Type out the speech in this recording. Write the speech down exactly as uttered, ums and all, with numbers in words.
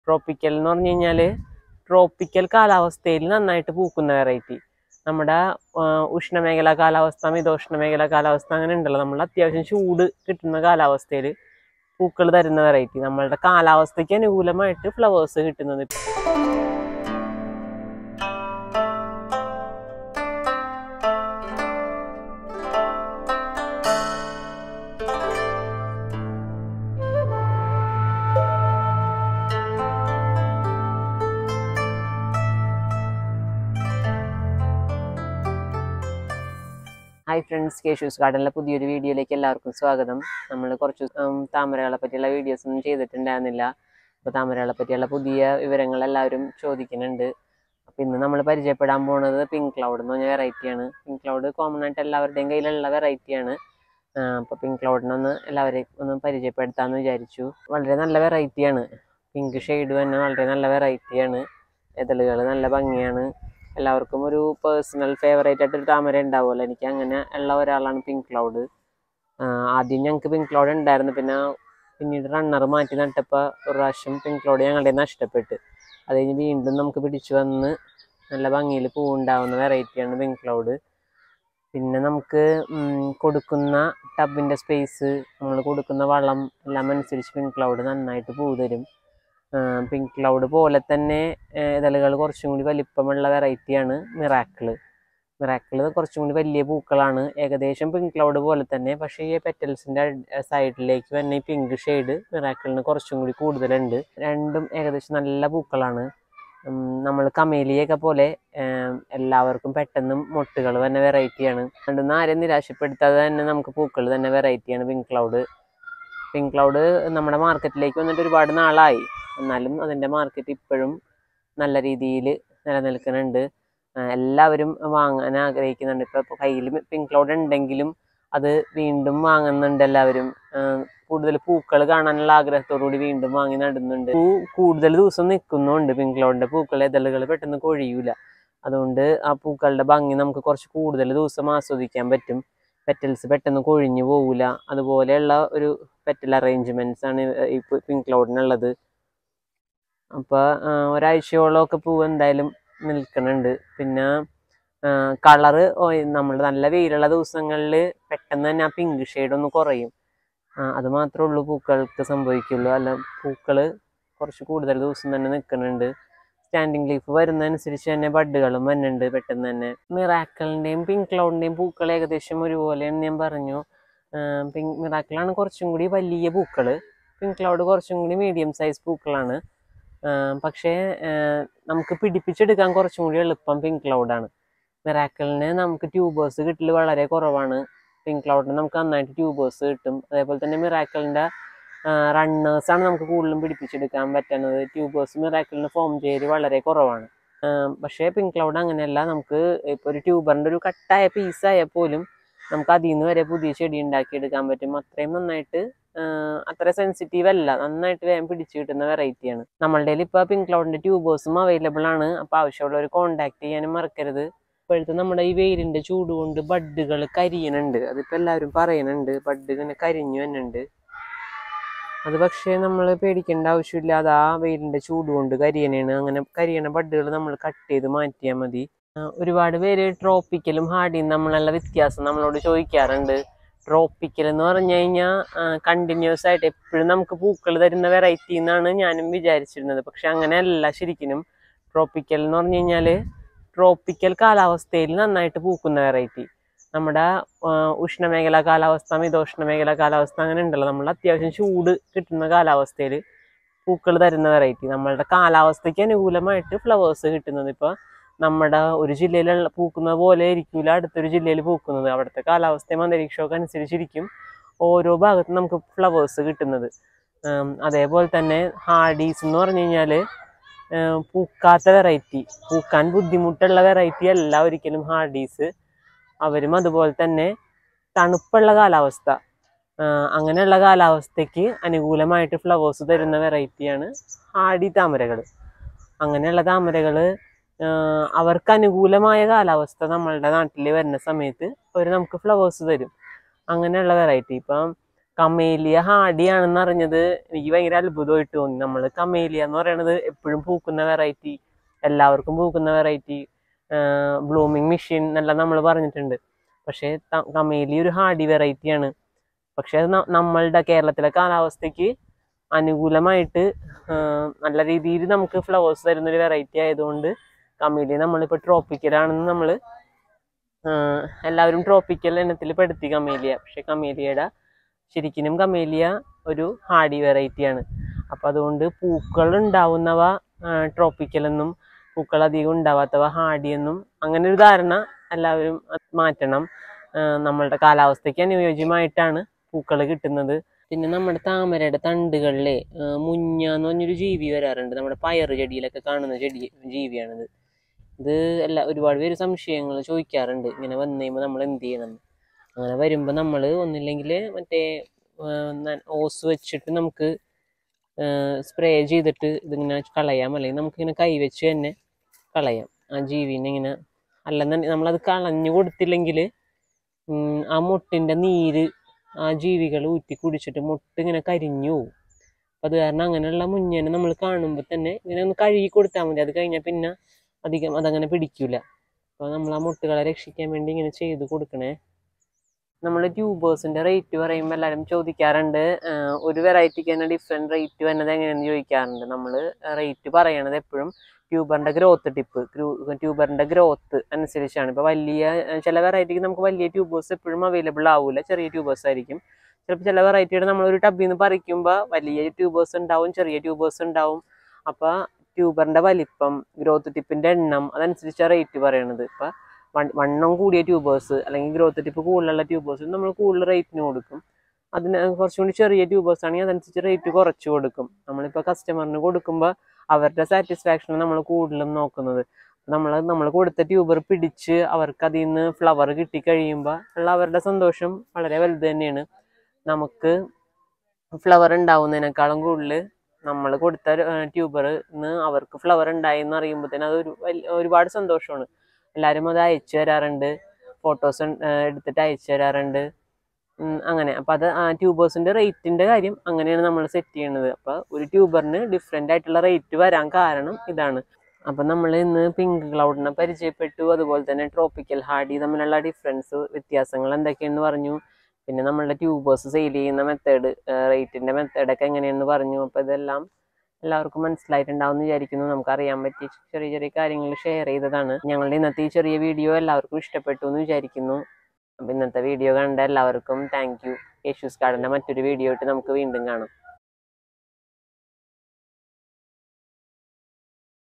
Tropical എന്ന് പറഞ്ഞു കഴിഞ്ഞാൽ ട്രോപ്പിക്കൽ കാലാവസ്ഥയിൽ നന്നായിട്ട് പൂക്കുന്ന വെറൈറ്റി. നമ്മുടെ ഉഷ്ണമേഖലാ കാലാവസ്ഥ, മിതോഷ്ണമേഖലാ കാലാവസ്ഥ അങ്ങനെ ഉണ്ടല്ലോ. നമ്മൾ അത്യാവശ്യം ചൂട് കിട്ടുന്ന കാലാവസ്ഥയിൽ പൂക്കൾ തരുന്ന വെറൈറ്റി. നമ്മളുടെ കാലാവസ്ഥയ്ക്ക് അനുകൂലമായിട്ട് ഫ്ലവേഴ്സ് കിട്ടുന്നത്. ഹായ് ഫ്രണ്ട്സ്, കേശൂസ് ഗാർഡനിലെ പുതിയൊരു വീഡിയോയിലേക്ക് എല്ലാവർക്കും സ്വാഗതം. നമ്മൾ കുറച്ച് താമരകളെ പറ്റിയുള്ള വീഡിയോസ് ഒന്നും ചെയ്തിട്ടുണ്ടായിരുന്നില്ല. അപ്പോൾ താമരകളെ പറ്റിയുള്ള പുതിയ വിവരങ്ങൾ എല്ലാവരും ചോദിക്കുന്നുണ്ട്. അപ്പോൾ ഇന്ന് നമ്മൾ പരിചയപ്പെടാൻ പോകുന്നത് പിങ്ക് ക്ലൗഡ് എന്ന് പറഞ്ഞ വെറൈറ്റിയാണ്. പിങ്ക് ക്ലൗഡ് കോമൺ ആയിട്ട് എല്ലാവരുടെയും കയ്യിലുള്ള വെറൈറ്റിയാണ്. അപ്പോൾ പിങ്ക് ക്ലൗഡിനൊന്ന് എല്ലാവരെയും ഒന്ന് പരിചയപ്പെടുത്താമെന്ന് വിചാരിച്ചു. വളരെ നല്ല വെറൈറ്റിയാണ്. പിങ്ക് ഷെയ്ഡ് തന്നെ വളരെ നല്ല വെറൈറ്റിയാണ്. ഇതളുകൾ നല്ല ഭംഗിയാണ്. എല്ലാവർക്കും ഒരു പേഴ്സണൽ ഫേവറേറ്റ് ആയിട്ടൊരു താമര ഉണ്ടാവുമല്ലോ. എനിക്ക് അങ്ങനെ ഉള്ള ഒരാളാണ് പിങ്ക് ക്ലൗഡ്. ആദ്യം ഞങ്ങൾക്ക് പിങ്ക് ക്ലൗഡ് ഉണ്ടായിരുന്നു. പിന്നെ പിന്നീട് റണ്ണർ മാറ്റി നട്ടപ്പോൾ ഒരു പ്രാവശ്യം പിങ്ക് ക്ലൗഡ് ഞങ്ങളുടെ നഷ്ടപ്പെട്ട്. അത് കഴിഞ്ഞ് വീണ്ടും നമുക്ക് പിടിച്ചു വന്ന് നല്ല ഭംഗിയിൽ പൂവുണ്ടാവുന്ന വെറൈറ്റിയാണ് പിങ്ക് ക്ലൗഡ്. പിന്നെ നമുക്ക് കൊടുക്കുന്ന ടബിൻ്റെ സ്പേസ്, നമ്മൾ കൊടുക്കുന്ന വളം എല്ലാം അനുസരിച്ച് പിങ്ക് ക്ലൗഡ് നന്നായിട്ട് പൂ തരും. പിങ്ക് ക്ലൗഡ് പോലെ തന്നെ ഇതളുകൾ കുറച്ചും കൂടി വലിപ്പമുള്ള വെറൈറ്റിയാണ് മിറാക്കിള്. മിറാക്കിള് കുറച്ചും കൂടി വലിയ പൂക്കളാണ്, ഏകദേശം പിങ്ക് ക്ലൗഡ് പോലെ തന്നെ. പക്ഷേ ഈ പെറ്റൽസിൻ്റെ സൈഡിലേക്ക് തന്നെ ഈ പിങ്ക് ഷെയ്ഡ് മിറാക്കിളിന് കുറച്ചും കൂടി കൂടുതലുണ്ട്. രണ്ടും ഏകദേശം നല്ല പൂക്കളാണ്. നമ്മൾ കമേലിയൊക്കെ പോലെ എല്ലാവർക്കും പെട്ടെന്ന് മൊട്ടുകൾ തന്നെ വെറൈറ്റിയാണ്. രണ്ടൊന്നും ആരെയും നിരാശപ്പെടുത്താതെ തന്നെ നമുക്ക് പൂക്കൾ തന്നെ വെറൈറ്റിയാണ് പിങ്ക് ക്ലൗഡ്. പിങ്ക് ക്ലൗഡ് നമ്മുടെ മാർക്കറ്റിലേക്ക് വന്നിട്ട് ഒരുപാട് നാളായി. എന്നാലും അതിൻ്റെ മാർക്കറ്റ് ഇപ്പോഴും നല്ല രീതിയിൽ നിലനിൽക്കുന്നുണ്ട്. എല്ലാവരും വാങ്ങാൻ ആഗ്രഹിക്കുന്നുണ്ട്. ഇപ്പോൾ കയ്യിൽ പിങ്ക് ക്ലൗഡ് ഉണ്ടെങ്കിലും അത് വീണ്ടും വാങ്ങുന്നുണ്ട് എല്ലാവരും. കൂടുതൽ പൂക്കൾ കാണാനുള്ള ആഗ്രഹത്തോടു കൂടി വീണ്ടും വാങ്ങി നടുന്നുണ്ട്. പൂ കൂടുതൽ ദിവസം നിൽക്കുന്നുണ്ട്. പിങ്ക് ക്ലൗഡിൻ്റെ പൂക്കൾ ഇതളുകൾ പെട്ടെന്ന് കൊഴിയൂല. അതുകൊണ്ട് ആ പൂക്കളുടെ ഭംഗി നമുക്ക് കുറച്ച് കൂടുതൽ ദിവസം ആസ്വദിക്കാൻ പറ്റും. പെറ്റൽസ് പെട്ടെന്ന് കൊഴിഞ്ഞു പോകില്ല. അതുപോലെയുള്ള ഒരു പെറ്റൽ അറേഞ്ച്മെൻറ്റ്സ് ആണ് ഈ പിങ്ക് ക്ലൗഡിനുള്ളത്. അപ്പോൾ ഒരാഴ്ചയോളമൊക്കെ പൂവ് എന്തായാലും നിൽക്കുന്നുണ്ട്. പിന്നെ കളറ് നമ്മൾ നല്ല വെയിലുള്ള ദിവസങ്ങളിൽ പെട്ടെന്ന് തന്നെ ആ പിങ്ക് ഷെയ്ഡ് ഒന്ന് കുറയും. അത് മാത്രമേ ഉള്ളൂ പൂക്കൾക്ക് സംഭവിക്കുള്ളൂ. അല്ല, പൂക്കൾ കുറച്ച് കൂടുതൽ ദിവസം തന്നെ നിൽക്കുന്നുണ്ട്. സ്റ്റാൻഡിങ് ലീഫ് വരുന്നതനുസരിച്ച് തന്നെ ബഡ്ഡുകളും വരുന്നുണ്ട് പെട്ടെന്ന് തന്നെ. മിറാക്കിളിൻ്റെയും പിങ്ക് ക്ലൗഡിൻ്റെയും പൂക്കൾ ഏകദേശം ഒരുപോലെയെന്ന് ഞാൻ പറഞ്ഞു. പിങ്ക് മിറാക്കിളാണ് കുറച്ചും കൂടി വലിയ പൂക്കൾ, പിങ്ക് ക്ലൗഡ് കുറച്ചും കൂടി മീഡിയം സൈസ് പൂക്കളാണ്. പക്ഷേ നമുക്ക് പിടിപ്പിച്ചെടുക്കാൻ കുറച്ചും കൂടി എളുപ്പം പിങ്ക് ക്ലൗഡാണ്. മിറാക്കിളിന് നമുക്ക് ട്യൂബേഴ്സ് കിട്ടൽ വളരെ കുറവാണ്. പിങ്ക് ക്ലൗഡിന് നമുക്ക് നന്നായിട്ട് ട്യൂബേഴ്സ് കിട്ടും. അതേപോലെ തന്നെ മിറാക്കിളിൻ്റെ റണ്ണേഴ്സാണ് നമുക്ക് കൂടുതലും പിടിപ്പിച്ചെടുക്കാൻ പറ്റുന്നത്. ട്യൂബേഴ്സ് മിറാക്കിളിന് ഫോം ചെയ്യൽ വളരെ കുറവാണ്. പക്ഷേ പിങ്ക് ക്ലൗഡ് അങ്ങനെയല്ല. നമുക്ക് ഇപ്പോൾ ഒരു ട്യൂബറിൻ്റെ ഒരു കട്ടായ പീസായാൽ പോലും നമുക്ക് അതിൽ നിന്ന് വരെ പുതിയ ചെടി ഉണ്ടാക്കിയെടുക്കാൻ പറ്റും. അത്രയും നന്നായിട്ട് അത്ര സെൻസിറ്റീവ് അല്ല, നന്നായിട്ട് വേഗം പിടിച്ചു കിട്ടുന്ന വെറൈറ്റിയാണ്. നമ്മളുടെ കയ്യിൽ ഇപ്പോൾ പിങ്ക് ക്ലൗഡിൻ്റെ ട്യൂബേഴ്സും അവൈലബിൾ ആണ്. അപ്പോൾ ആവശ്യമുള്ളവർ കോൺടാക്ട് ചെയ്യാനും മറക്കരുത്. ഇപ്പോഴത്തെ നമ്മുടെ ഈ വെയിലിൻ്റെ ചൂട് കൊണ്ട് ബഡ്ഡുകൾ കരിയുന്നുണ്ട്. അതിപ്പോൾ എല്ലാവരും പറയുന്നുണ്ട്, ബഡ് ഇങ്ങനെ കരിഞ്ഞു തന്നെയുണ്ട്. അത് പക്ഷേ നമ്മൾ പേടിക്കേണ്ട ആവശ്യമില്ല. അത് ആ വെയിലിൻ്റെ ചൂട് കൊണ്ട് കരിയണേണ്. അങ്ങനെ കരിയണ ബഡ്ഡുകൾ നമ്മൾ കട്ട് ചെയ്ത് മാറ്റിയാൽ മതി. ഒരുപാട് പേര് ട്രോപ്പിക്കലും ഹാർഡിയും നമ്മളുള്ള വ്യത്യാസം നമ്മളോട് ചോദിക്കാറുണ്ട്. ട്രോപ്പിക്കൽ എന്ന് പറഞ്ഞു കഴിഞ്ഞാൽ കണ്ടിന്യൂസ് ആയിട്ട് എപ്പോഴും നമുക്ക് പൂക്കൾ തരുന്ന വെറൈറ്റി എന്നാണ് ഞാനും വിചാരിച്ചിരുന്നത്. പക്ഷെ അങ്ങനെയല്ല. ശരിക്കും ട്രോപ്പിക്കൽ എന്ന് പറഞ്ഞു കഴിഞ്ഞാൽ ട്രോപ്പിക്കൽ കാലാവസ്ഥയിൽ നന്നായിട്ട് പൂക്കുന്ന വെറൈറ്റി. നമ്മുടെ ഉഷ്ണമേഖലാ കാലാവസ്ഥ, മിതോഷ്ണമേഖലാ കാലാവസ്ഥ അങ്ങനെ ഉണ്ടല്ലോ. നമ്മൾ അത്യാവശ്യം ചൂട് കിട്ടുന്ന കാലാവസ്ഥയിൽ പൂക്കൾ തരുന്ന വെറൈറ്റി. നമ്മളുടെ കാലാവസ്ഥയ്ക്ക് അനുകൂലമായിട്ട് ഫ്ലവേഴ്സ് കിട്ടുന്നത്. ഇപ്പോൾ നമ്മുടെ ഒരു ജില്ലയിലുള്ള പൂക്കുന്നത് പോലെ ആയിരിക്കില്ല അടുത്തൊരു ജില്ലയിൽ പൂക്കുന്നത്. അവിടുത്തെ കാലാവസ്ഥയും അന്തരീക്ഷമൊക്കെ അനുസരിച്ചിരിക്കും ഓരോ ഭാഗത്തും നമുക്ക് ഫ്ലവേഴ്സ് കിട്ടുന്നത്. അതേപോലെ തന്നെ ഹാർഡീസ് എന്ന് പറഞ്ഞു കഴിഞ്ഞാൽ പൂക്കാത്ത വെറൈറ്റി, പൂക്കാൻ ബുദ്ധിമുട്ടുള്ള വെറൈറ്റി അല്ല ഒരിക്കലും ഹാർഡീസ്. അവരും അതുപോലെ തന്നെ തണുപ്പുള്ള കാലാവസ്ഥ, അങ്ങനെയുള്ള കാലാവസ്ഥയ്ക്ക് അനുകൂലമായിട്ട് ഫ്ലവേഴ്സ് തരുന്ന വെറൈറ്റിയാണ് ഹാർഡി താമരകൾ. അങ്ങനെയുള്ള താമരകൾ അവർക്ക് അനുകൂലമായ കാലാവസ്ഥ നമ്മളുടെ നാട്ടിൽ വരുന്ന സമയത്ത് അവർ നമുക്ക് ഫ്ലവേഴ്സ് തരും. അങ്ങനെയുള്ള വെറൈറ്റി. ഇപ്പം കമേലിയ ഹാർഡിയാണെന്ന് അറിഞ്ഞത് എനിക്ക് ഭയങ്കര അത്ഭുതമായിട്ട് തോന്നി. നമ്മൾ കമേലിയ എന്ന് പറയുന്നത് എപ്പോഴും പൂക്കുന്ന വെറൈറ്റി, എല്ലാവർക്കും പൂക്കുന്ന വെറൈറ്റി, ബ്ലൂമിങ് മെഷീൻ എന്നെല്ലാം നമ്മൾ പറഞ്ഞിട്ടുണ്ട്. പക്ഷേ കമേലിയ ഒരു ഹാർഡി വെറൈറ്റിയാണ്. പക്ഷെ അത് നമ്മളുടെ കേരളത്തിലെ കാലാവസ്ഥയ്ക്ക് അനുകൂലമായിട്ട് നല്ല രീതിയിൽ നമുക്ക് ഫ്ലവേഴ്സ് തരുന്നൊരു വെറൈറ്റി ആയതുകൊണ്ട് കമേലിയ നമ്മളിപ്പോൾ ട്രോപ്പിക്കലാണെന്ന് നമ്മൾ എല്ലാവരും ട്രോപ്പിക്കൽ ഇനത്തിൽ പെടുത്തി കമേലിയ. പക്ഷെ കമേലിയയുടെ ശരിക്കും കമേലിയ ഒരു ഹാർഡി വെറൈറ്റിയാണ്. അപ്പം അതുകൊണ്ട് പൂക്കൾ ഉണ്ടാവുന്നവ ട്രോപ്പിക്കലെന്നും പൂക്കൾ അധികം ഉണ്ടാവാത്തവ ഹാർഡിയെന്നും അങ്ങനെ ഒരു ധാരണ എല്ലാവരും മാറ്റണം. നമ്മളുടെ കാലാവസ്ഥയ്ക്ക് അനുയോജ്യമായിട്ടാണ് പൂക്കൾ കിട്ടുന്നത്. പിന്നെ നമ്മുടെ താമരയുടെ തണ്ടുകളിലെ മുഞ്ഞ എന്ന് പറഞ്ഞൊരു ജീവി വരാറുണ്ട്. നമ്മുടെ പയറ് ചെടിയിലൊക്കെ കാണുന്ന ചെടി ജീവിയാണിത്. ഇത് എല്ലാ ഒരുപാട് പേര് സംശയങ്ങൾ ചോദിക്കാറുണ്ട്, ഇങ്ങനെ വന്നു കഴിയുമ്പോൾ നമ്മൾ എന്ത് ചെയ്യണം. അങ്ങനെ വരുമ്പോൾ നമ്മൾ ഒന്നില്ലെങ്കിൽ മറ്റേ ഓസ് വെച്ചിട്ട് നമുക്ക് സ്പ്രേ ചെയ്തിട്ട് ഇതിങ്ങനെ കളയാം, അല്ലെങ്കിൽ നമുക്കിങ്ങനെ കൈവച്ച് തന്നെ കളയാം ആ ജീവിനെ ഇങ്ങനെ. അല്ലെന്ന് നമ്മളത് കളഞ്ഞു കൊടുത്തില്ലെങ്കിൽ ആ മുട്ടിൻ്റെ നീര് ആ ജീവികൾ ഊറ്റി കുടിച്ചിട്ട് മുട്ട് ഇങ്ങനെ കരിഞ്ഞു പോകും. അപ്പം അത് കാരണം അങ്ങനെയുള്ള മുഞ്ഞേനെ നമ്മൾ കാണുമ്പോൾ തന്നെ ഇങ്ങനെ ഒന്ന് കഴുകി കൊടുത്താൽ മതി. അത് കഴിഞ്ഞാൽ പിന്നെ അധികം അതങ്ങനെ പിടിക്കില്ല. അപ്പോൾ നമ്മൾ ആ മുട്ടുകളെ രക്ഷിക്കാൻ വേണ്ടി ഇങ്ങനെ ചെയ്ത് കൊടുക്കണേ. നമ്മൾ ട്യൂബേഴ്സിൻ്റെ റേറ്റ് പറയുമ്പോൾ എല്ലാവരും ചോദിക്കാറുണ്ട്, ഒരു വെറൈറ്റിക്ക് തന്നെ ഡിഫറെൻറ്റ് റേറ്റ് വരുന്നത് എങ്ങനെയാണെന്ന് ചോദിക്കാറുണ്ട്. നമ്മൾ റേറ്റ് പറയണത് എപ്പോഴും ട്യൂബറിൻ്റെ ഗ്രോത്ത് ടിപ്പ് ട്യൂബറിൻ്റെ ഗ്രോത്ത് അനുസരിച്ചാണ്. ഇപ്പോൾ വലിയ ചില വെറൈറ്റിക്ക് നമുക്ക് വലിയ ട്യൂബേഴ്സ് എപ്പോഴും അവൈലബിൾ ആവില്ല, ചെറിയ ട്യൂബേഴ്സ് ആയിരിക്കും. ചിലപ്പോൾ ചില വെറൈറ്റിയുടെ നമ്മളൊരു ടബിൽ നിന്ന് പറിക്കുമ്പോൾ വലിയ ട്യൂബേഴ്സ് ഉണ്ടാവും, ചെറിയ ട്യൂബേഴ്സ് ഉണ്ടാവും. അപ്പോൾ ട്യൂബറിൻ്റെ വലിപ്പം, ഗ്രോത്ത് ടിപ്പിൻ്റെ എണ്ണം അതനുസരിച്ചാണ് റേറ്റ് പറയണത്. ഇപ്പം വണ്ണം കൂടിയ ട്യൂബേഴ്സ് അല്ലെങ്കിൽ ഗ്രോത്ത് ടിപ്പ് കൂടുതലുള്ള ട്യൂബേഴ്സ് നമ്മൾ കൂടുതൽ റേറ്റിന് കൊടുക്കും. അതിന് കുറച്ചും കൂടി ചെറിയ ട്യൂബേഴ്സ് ആണെങ്കിൽ അതനുസരിച്ച് റേറ്റ് കുറച്ച് കൊടുക്കും. നമ്മളിപ്പോൾ കസ്റ്റമറിന് കൊടുക്കുമ്പോൾ അവരുടെ സാറ്റിസ്ഫാക്ഷൻ നമ്മൾ കൂടുതലും നോക്കുന്നത്. നമ്മൾ നമ്മൾ കൊടുത്ത ട്യൂബർ പിടിച്ച് അവർക്ക് അതിൽ നിന്ന് ഫ്ലവർ കിട്ടിക്കഴിയുമ്പോൾ ഉള്ള അവരുടെ സന്തോഷം വളരെ വലുത് തന്നെയാണ്. നമുക്ക് ഫ്ലവർ ഉണ്ടാവുന്നതിനേക്കാളും കൂടുതൽ നമ്മൾ കൊടുത്ത ട്യൂബറിന് അവർക്ക് ഫ്ലവർ ഉണ്ടായെന്ന് അറിയുമ്പോഴത്തേനും അതൊരു ഒരുപാട് സന്തോഷമാണ്. എല്ലാവരും അത് അയച്ചു തരാറുണ്ട്, ഫോട്ടോസ് എടുത്തിട്ട് അയച്ചു തരാറുണ്ട് അങ്ങനെ. അപ്പം അത് ആ ട്യൂബേഴ്സിൻ്റെ റേറ്റിൻ്റെ കാര്യം അങ്ങനെയാണ് നമ്മൾ സെറ്റ് ചെയ്യണത്. അപ്പോൾ ഒരു ട്യൂബറിന് ഡിഫറെൻ്റ് ആയിട്ടുള്ള റേറ്റ് വരാൻ കാരണം ഇതാണ്. അപ്പം നമ്മൾ ഇന്ന് പിങ്ക് ക്ലൗഡിനെ പരിചയപ്പെട്ടു, അതുപോലെ തന്നെ ട്രോപ്പിക്കൽ ഹാർഡി തമ്മിലുള്ള ഡിഫറൻസ് വ്യത്യാസങ്ങൾ എന്തൊക്കെയാണെന്ന് പറഞ്ഞു. പിന്നെ നമ്മളുടെ ട്യൂബേഴ്സ് സെയിൽ ചെയ്യുന്ന മെത്തേഡ്, റേറ്റിൻ്റെ മെത്തേഡൊക്കെ എങ്ങനെയാണെന്ന് പറഞ്ഞു. അപ്പോൾ ഇതെല്ലാം എല്ലാവർക്കും മനസ്സിലായിട്ടുണ്ടാവും എന്ന് വിചാരിക്കുന്നു. നമുക്കറിയാൻ പറ്റിയ ചെറിയ ചെറിയ കാര്യങ്ങൾ ഷെയർ ചെയ്തതാണ്. ഞങ്ങളുടെ ഇന്നത്തെ ഈ ചെറിയ വീഡിയോ എല്ലാവർക്കും ഇഷ്ടപ്പെട്ടു എന്ന് വിചാരിക്കുന്നു. അപ്പം ഇന്നത്തെ വീഡിയോ കണ്ട എല്ലാവർക്കും താങ്ക് യു. യേശൂസ് ഗാർഡൻ്റെ മറ്റൊരു വീഡിയോ ആയിട്ട് നമുക്ക് വീണ്ടും കാണാം.